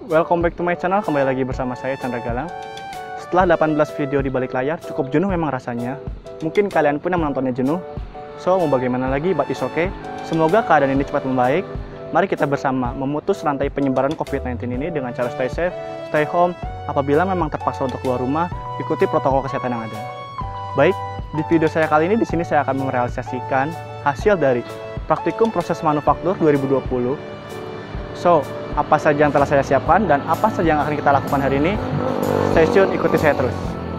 Welcome back to my channel, kembali lagi bersama saya Chandra Galang. Setelah 18 video di balik layar, cukup jenuh memang rasanya. Mungkin kalian pun yang menontonnya jenuh. So, mau bagaimana lagi, but it's okay. Semoga keadaan ini cepat membaik. Mari kita bersama memutus rantai penyebaran COVID-19 ini dengan cara stay safe, stay home. Apabila memang terpaksa untuk keluar rumah, ikuti protokol kesehatan yang ada. Baik, di video saya kali ini, di sini saya akan merealisasikan hasil dari praktikum proses manufaktur 2020. So, apa saja yang telah saya siapkan dan apa saja yang akan kita lakukan hari ini? Stay tune, ikuti saya terus.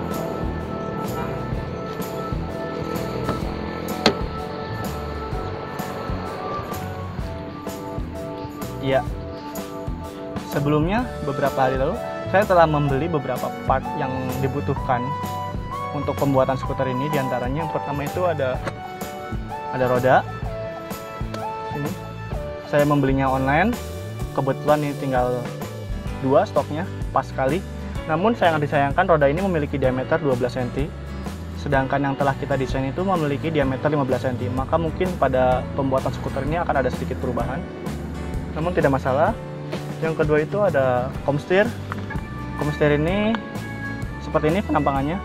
Iya, sebelumnya beberapa hari lalu saya telah membeli beberapa part yang dibutuhkan untuk pembuatan skuter ini. Di antaranya yang pertama itu ada roda. Ini saya membelinya online. Kebetulan ini tinggal 2 stoknya, pas sekali. Namun sangat disayangkan roda ini memiliki diameter 12 cm. Sedangkan yang telah kita desain itu memiliki diameter 15 cm. Maka mungkin pada pembuatan skuter ini akan ada sedikit perubahan. Namun tidak masalah. Yang kedua itu ada komstir. Komstir ini seperti ini penampangannya.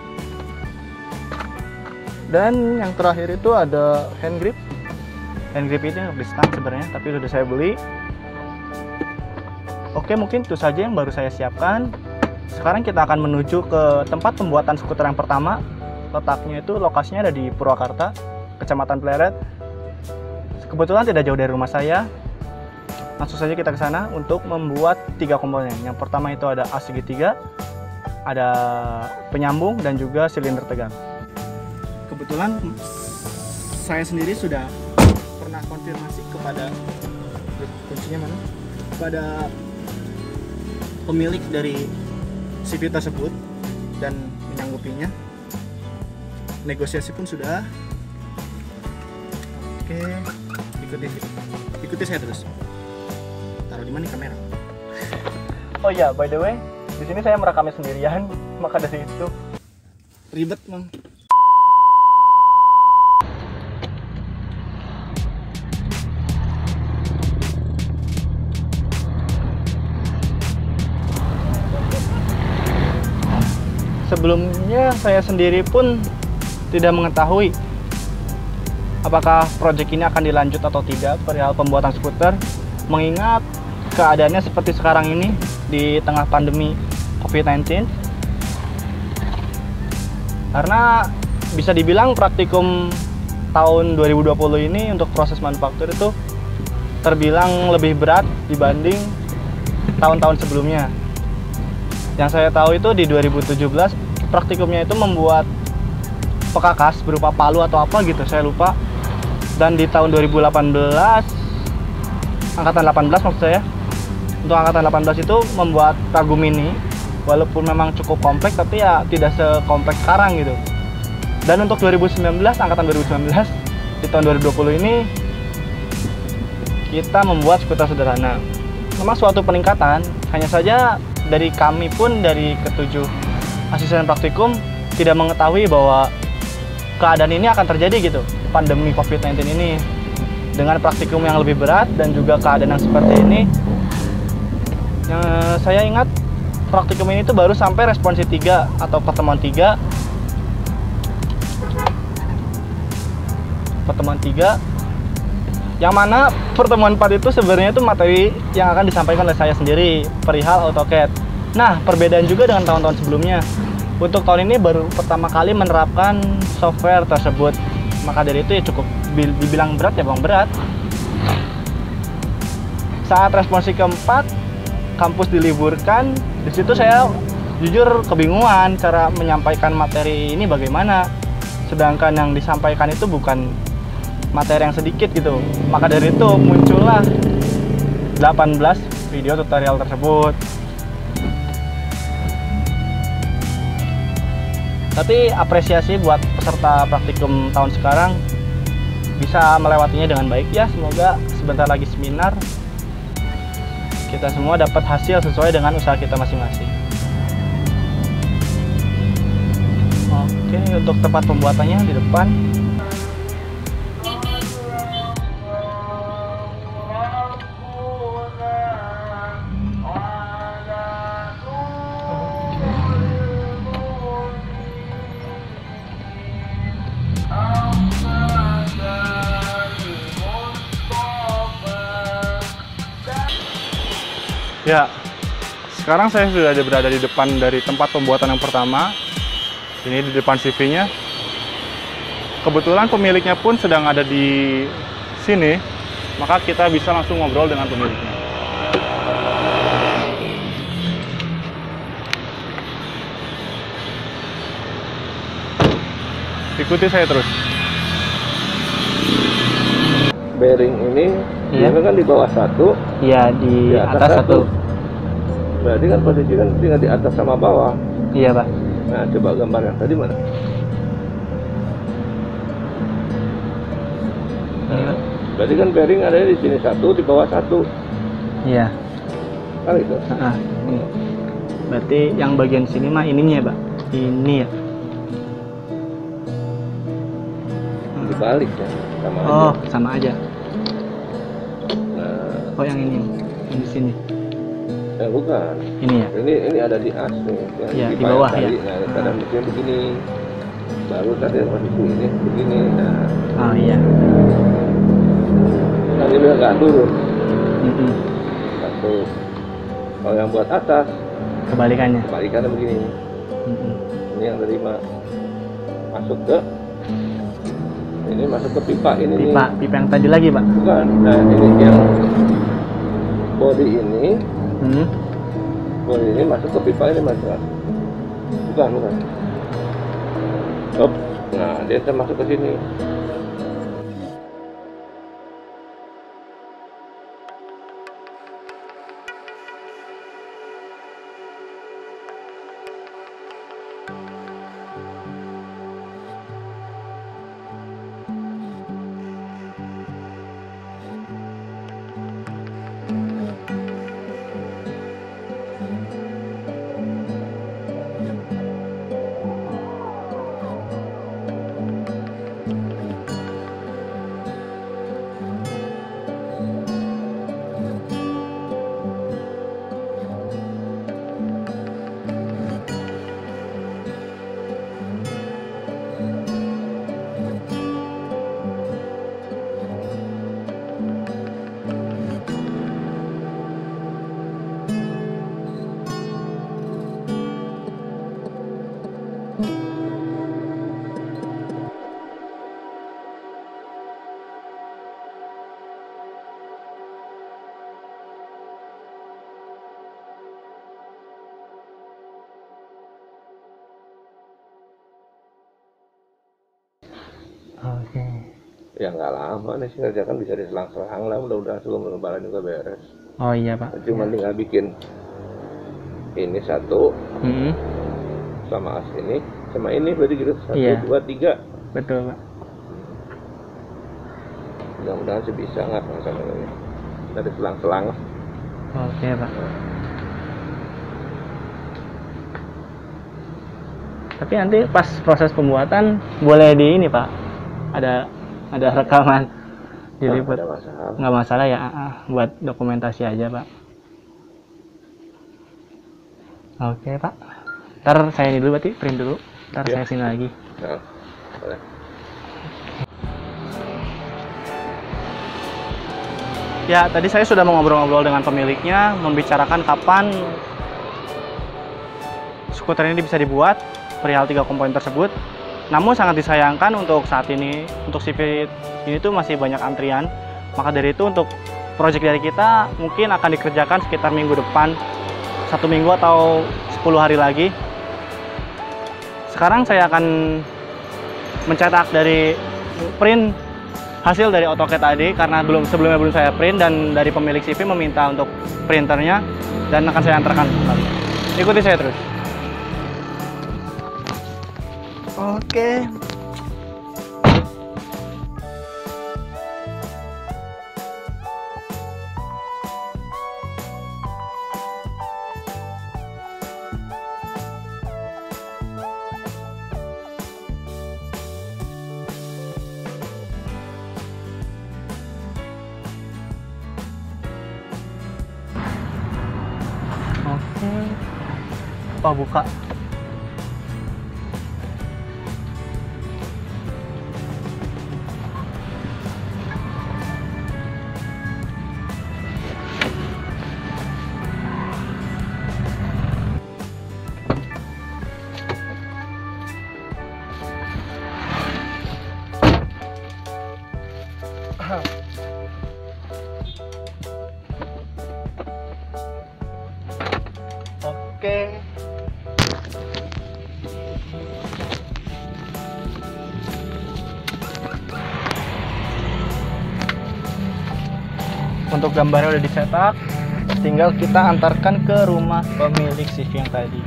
Dan yang terakhir itu ada hand grip. Hand grip ini untuk di stand sebenarnya, tapi sudah saya beli. Oke, mungkin itu saja yang baru saya siapkan. Sekarang kita akan menuju ke tempat pembuatan skuter yang pertama. Letaknya itu lokasinya ada di Purwakarta, Kecamatan Pleret. Kebetulan tidak jauh dari rumah saya. Langsung saja kita ke sana untuk membuat 3 komponen. Yang pertama itu ada as segitiga, ada penyambung dan juga silinder tegang. Kebetulan saya sendiri sudah pernah konfirmasi kepada kuncinya mana? Kepada pemilik dari CV tersebut dan menyanggupinya. Negosiasi pun sudah. Oke, ikuti saya terus. Taruh di mana nih kamera? Oh ya, by the way, di sini saya merekamnya sendirian, maka dari itu ribet, Mang. Sebelumnya saya sendiri pun tidak mengetahui apakah proyek ini akan dilanjut atau tidak perihal pembuatan skuter, mengingat keadaannya seperti sekarang ini di tengah pandemi COVID-19. Karena bisa dibilang praktikum tahun 2020 ini untuk proses manufaktur itu terbilang lebih berat dibanding tahun-tahun sebelumnya. Yang saya tahu itu di 2017 praktikumnya itu membuat pekakas berupa palu atau apa gitu, saya lupa. Dan di tahun 2018, angkatan 18 maksud saya, untuk angkatan 18 itu membuat Ragu Mini. Walaupun memang cukup kompleks, tapi ya tidak sekompleks sekarang gitu. Dan untuk 2019, angkatan 2019, di tahun 2020 ini kita membuat skuter sederhana. Memang suatu peningkatan, hanya saja dari kami pun, dari ketujuh asisten praktikum, tidak mengetahui bahwa keadaan ini akan terjadi gitu, pandemi COVID-19 ini. Dengan praktikum yang lebih berat dan juga keadaan yang seperti ini, yang saya ingat praktikum ini tuh baru sampai responsi 3 atau pertemuan 3. Yang mana pertemuan 4 itu sebenarnya itu materi yang akan disampaikan oleh saya sendiri perihal AutoCAD. Nah, perbedaan juga dengan tahun-tahun sebelumnya. Untuk tahun ini baru pertama kali menerapkan software tersebut. Maka dari itu ya cukup dibilang berat ya bang, berat. Saat responsi keempat, kampus diliburkan. Di situ saya jujur kebingungan cara menyampaikan materi ini bagaimana. Sedangkan yang disampaikan itu bukan materi yang sedikit gitu. Maka dari itu muncullah 18 video tutorial tersebut. Tapi apresiasi buat peserta praktikum tahun sekarang bisa melewatinya dengan baik ya. Semoga sebentar lagi seminar, kita semua dapat hasil sesuai dengan usaha kita masing-masing. Oke, untuk tempat pembuatannya di depan. Ya, sekarang saya sudah berada di depan dari tempat pembuatan yang pertama. Ini di depan CV-nya. Kebetulan pemiliknya pun sedang ada di sini, maka kita bisa langsung ngobrol dengan pemiliknya. Ikuti saya terus. Bearing ini Iya. kan di bawah satu, Iya, di atas satu. berarti kan posisi kan tinggal di atas sama bawah. Iya, Pak. Nah, coba gambar yang tadi mana? Iya. Berarti kan bearing ada di sini satu, di bawah satu, Iya. kan gitu. Ini. Berarti yang bagian sini mah ininya ya, Pak. Ini ya. Dibalik ya, sama aja. Oh, sama aja. Nah, Oh, yang ini. Yang di sini. bukan. Ini ya. Ini ada di as nih. Yang Iya, di pipa yang bawah tadi. ya. Nah, kadang mestinya begini. Baru tadi posisi ini begini. Nah, Oh, iya. nanti dia nggak turun. Mm-mm. Satu. Kalau yang buat atas, Kebalikannya. kebalikannya begini. Mm-mm. Ini yang terima masuk ke pipa ini nih. Pipa yang tadi lagi, Pak. Bukan. Nah, ini yang body ini masuk ke pipa ini, Mas. Bukan. Hop. Nah, dia masuk ke sini. Oke. Ya nggak lama nih sih, kerjakan bisa diselang-selang lah, mudah-mudahan sebelum lebaran juga beres. Oh iya, Pak. Cuma tinggal bikin ini satu Mm-mm. sama as ini sama ini, berarti gitu 1, Iya. 2, 3. Betul, Pak. Mudah-mudahan sih bisa nggak sama ini. Dari selang-selang. Oke, Pak. Tapi nanti pas proses pembuatan boleh di ini, Pak. Ada rekaman diliput. Ada masalah. Nggak masalah ya, buat dokumentasi aja, Pak. Oke, Pak. Ntar saya ini dulu, berarti print dulu. Ntar Ya. saya sini lagi. Nah, boleh. Ya, tadi saya sudah mengobrol-ngobrol dengan pemiliknya, membicarakan kapan skuter ini bisa dibuat, perihal 3 komponen tersebut. Namun sangat disayangkan untuk saat ini, untuk CV ini tuh masih banyak antrian. Maka dari itu untuk proyek dari kita mungkin akan dikerjakan sekitar minggu depan, 1 minggu atau 10 hari lagi. Sekarang saya akan mencetak dari print hasil dari AutoCAD tadi, karena sebelumnya belum saya print, dan dari pemilik CV meminta untuk printernya, dan akan saya antarkan kembali. Ikuti saya terus. Oke. Oke. Apa buka? Oke. Untuk gambarnya udah dicetak, tinggal kita antarkan ke rumah pemilik CV yang tadi.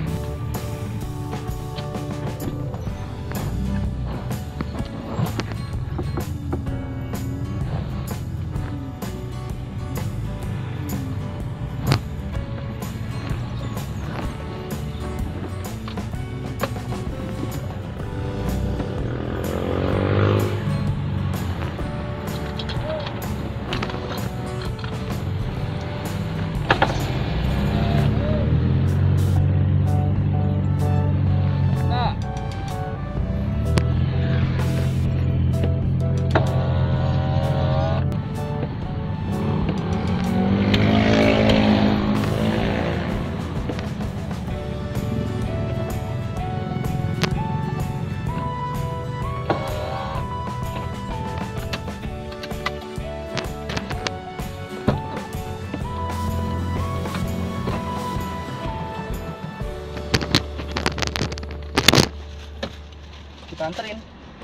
Kita anterin.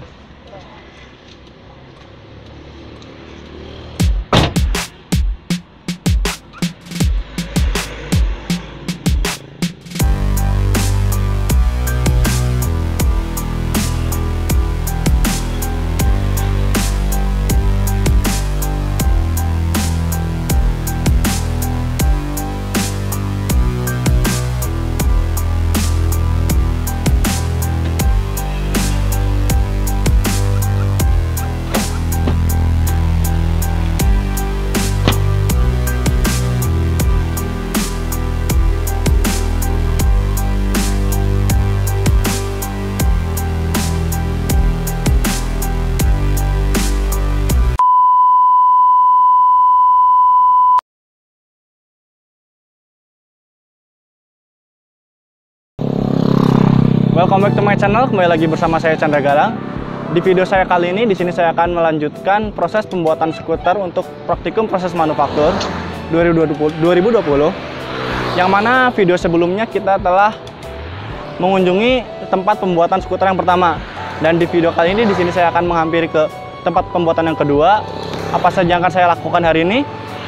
Welcome back to my channel, kembali lagi bersama saya Chandra Galang. Di video saya kali ini, di sini saya akan melanjutkan proses pembuatan skuter untuk praktikum proses manufaktur 2020, yang mana video sebelumnya kita telah mengunjungi tempat pembuatan skuter yang pertama. Dan di video kali ini, di sini saya akan menghampiri ke tempat pembuatan yang kedua. Apa saja yang akan saya lakukan hari ini?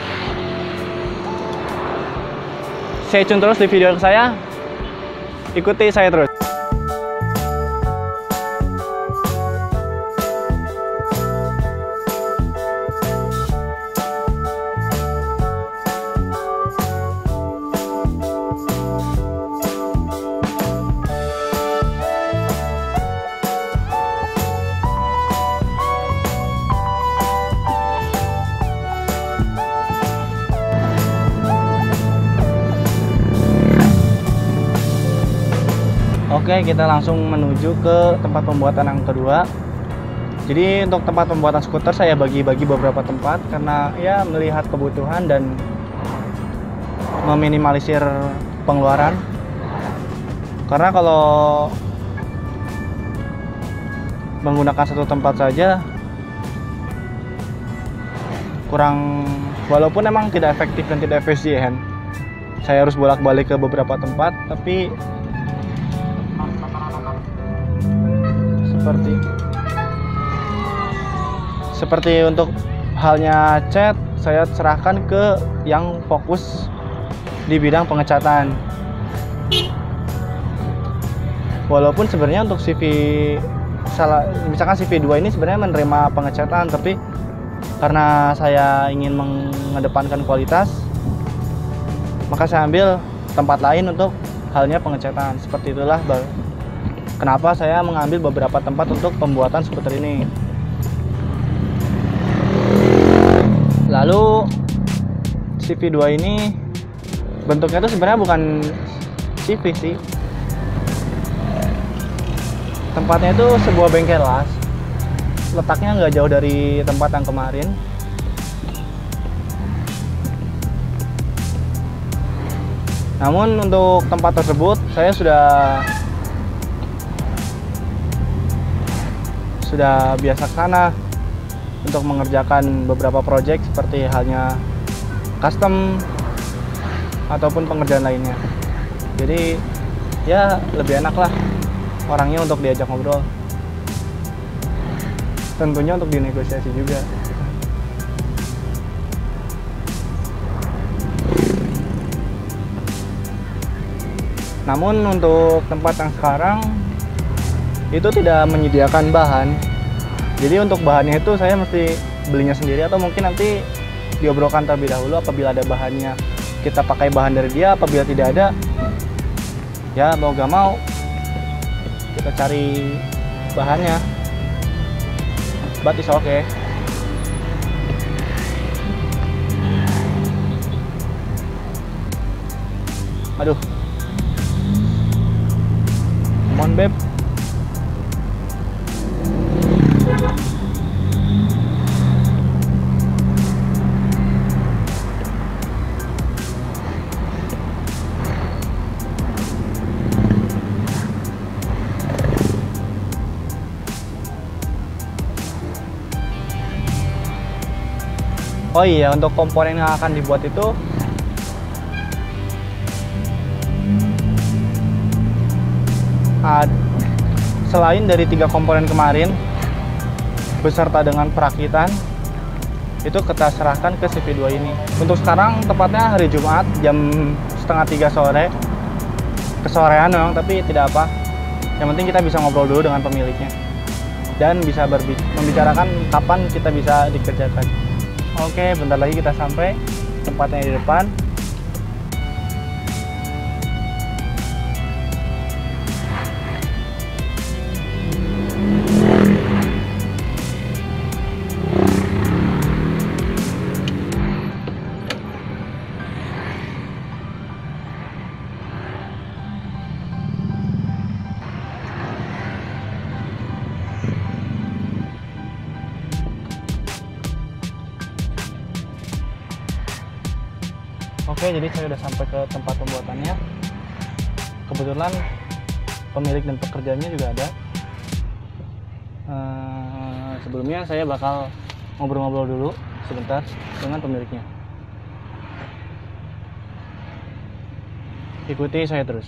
Stay tune terus di video saya, ikuti saya terus. Oke, kita langsung menuju ke tempat pembuatan yang kedua. Jadi untuk tempat pembuatan skuter saya bagi-bagi beberapa tempat karena ya melihat kebutuhan dan meminimalisir pengeluaran. Karena kalau menggunakan satu tempat saja kurang, walaupun emang tidak efektif dan tidak efisien. Saya harus bolak-balik ke beberapa tempat, tapi seperti untuk halnya cat, saya serahkan ke yang fokus di bidang pengecatan. Walaupun sebenarnya untuk CV misalkan CV 2 ini sebenarnya menerima pengecatan, tapi karena saya ingin mengedepankan kualitas, maka saya ambil tempat lain untuk halnya pengecatan. Seperti itulah kenapa saya mengambil beberapa tempat untuk pembuatan skuter ini. Lalu CV2 ini bentuknya itu sebenarnya bukan CV sih. Tempatnya itu sebuah bengkel las. Letaknya nggak jauh dari tempat yang kemarin. Namun untuk tempat tersebut saya sudah biasa ke sana. untuk mengerjakan beberapa project seperti halnya custom ataupun pengerjaan lainnya. Jadi ya lebih enak lah orangnya untuk diajak ngobrol. Tentunya untuk dinegosiasi juga. Namun untuk tempat yang sekarang itu tidak menyediakan bahan. Jadi untuk bahannya itu saya mesti belinya sendiri atau mungkin nanti diobrolkan terlebih dahulu. Apabila ada bahannya kita pakai bahan dari dia, apabila tidak ada ya mau gak mau kita cari bahannya. But it's okay. Aduh, come on babe. Oh iya, untuk komponen yang akan dibuat itu selain dari 3 komponen kemarin beserta dengan perakitan, itu kita serahkan ke CV2 ini. Untuk sekarang tepatnya hari Jumat jam 2:30 sore, kesorean memang, tapi tidak apa. Yang penting kita bisa ngobrol dulu dengan pemiliknya dan bisa membicarakan kapan kita bisa dikerjakan. Oke, bentar lagi kita sampai, tempatnya di depan. Oke, jadi saya udah sampai ke tempat pembuatannya. Kebetulan pemilik dan pekerjaannya juga ada. Sebelumnya saya bakal ngobrol-ngobrol dulu sebentar dengan pemiliknya. Ikuti saya terus.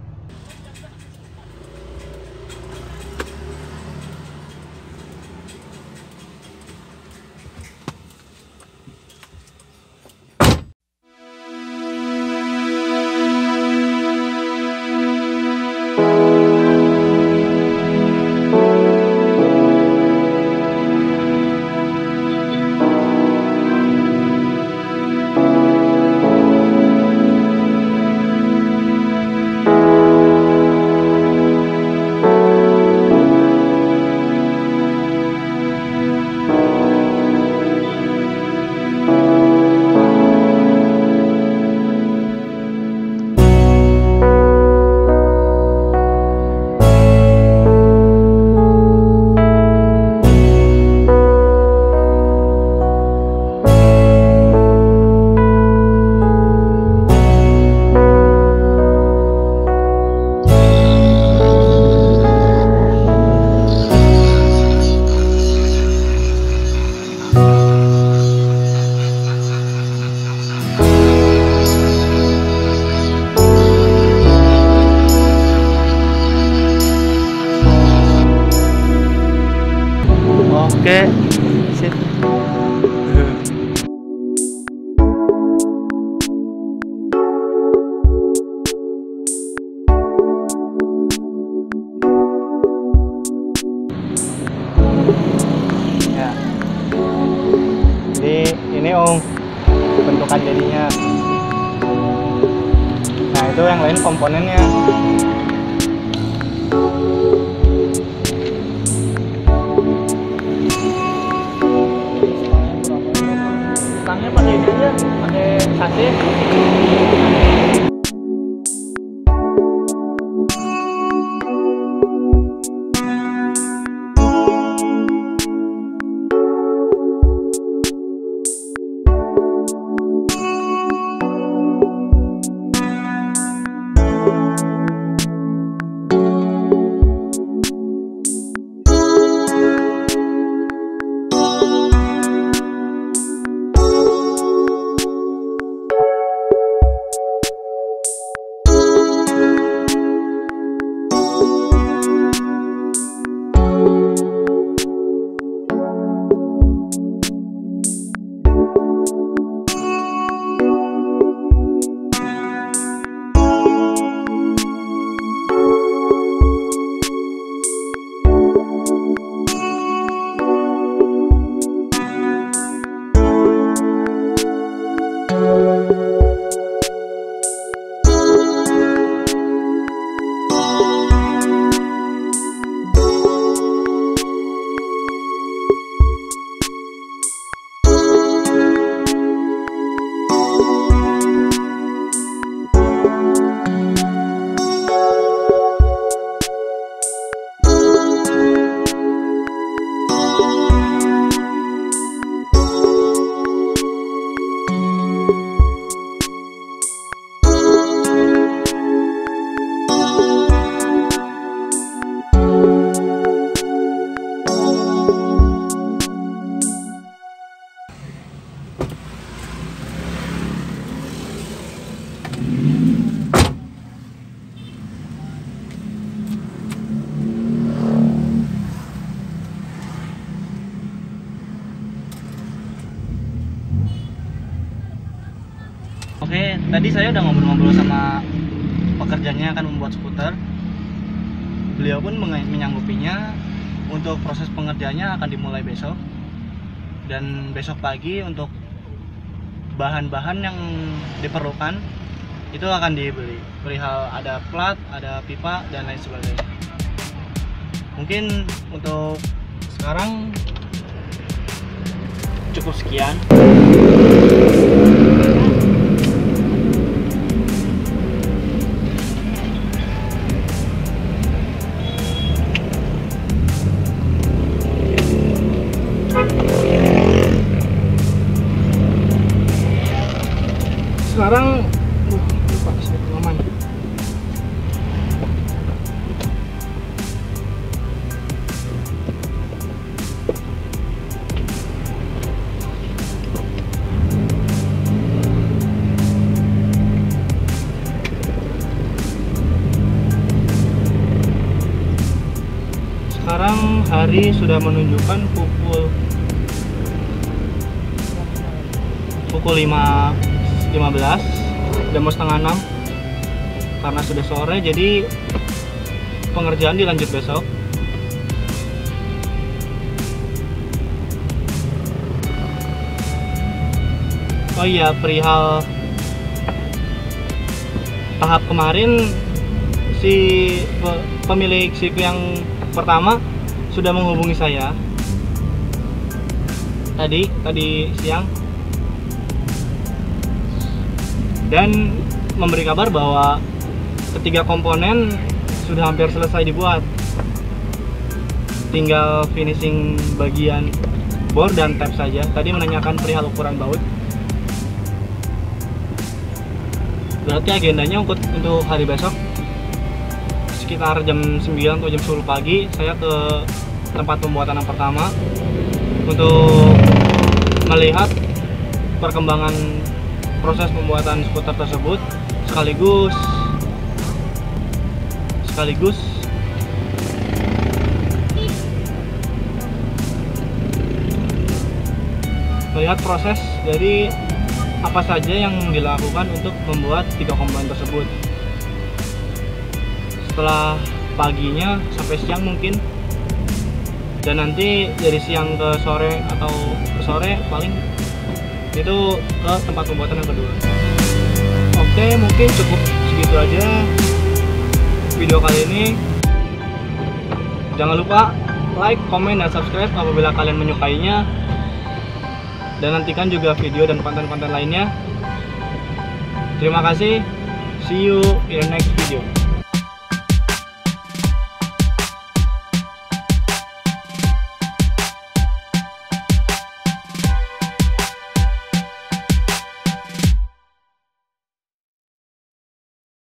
Oke, sip. Ya. Jadi ini bentukan jadinya. Nah, itu yang lain komponennya. Stangnya pakai ini aja, pakai sasis. tadi saya udah ngobrol-ngobrol sama pekerjanya akan membuat skuter. Beliau pun menyanggupinya untuk proses pengerjaannya akan dimulai besok, dan besok pagi untuk bahan-bahan yang diperlukan itu akan dibeli. Perihal ada plat, ada pipa, dan lain sebagainya. Mungkin untuk sekarang cukup sekian. Sekarang lupa saya pengaman. Sekarang hari sudah menunjukkan pukul 5.15, udah mau setengah 6. Karena sudah sore, jadi pengerjaan dilanjut besok. Oh iya, perihal tahap kemarin, si pemilik CV yang pertama sudah menghubungi saya tadi siang dan memberi kabar bahwa ketiga komponen sudah hampir selesai dibuat, tinggal finishing bagian bor dan tab saja. Tadi menanyakan perihal ukuran baut. Berarti agendanya untuk hari besok sekitar jam 9 atau jam 10 pagi saya ke tempat pembuatan yang pertama untuk melihat perkembangan proses pembuatan skuter tersebut, sekaligus melihat proses dari apa saja yang dilakukan untuk membuat tiga komponen tersebut. Setelah paginya sampai siang mungkin, dan nanti dari siang ke sore atau ke sore paling itu ke tempat pembuatan yang kedua. Oke, mungkin cukup segitu aja video kali ini. Jangan lupa like, komen, dan subscribe apabila kalian menyukainya, dan nantikan juga video dan konten-konten lainnya. Terima kasih, see you in the next video.